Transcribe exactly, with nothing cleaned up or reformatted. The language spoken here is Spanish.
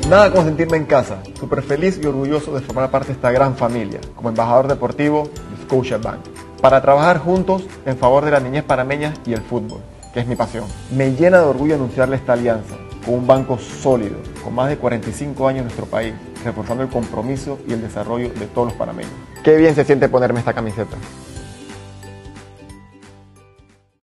Nada como sentirme en casa, súper feliz y orgulloso de formar parte de esta gran familia, como embajador deportivo de Scotiabank, para trabajar juntos en favor de la niñez panameña y el fútbol, que es mi pasión. Me llena de orgullo anunciarle esta alianza con un banco sólido, con más de cuarenta y cinco años en nuestro país, reforzando el compromiso y el desarrollo de todos los panameños. Qué bien se siente ponerme esta camiseta.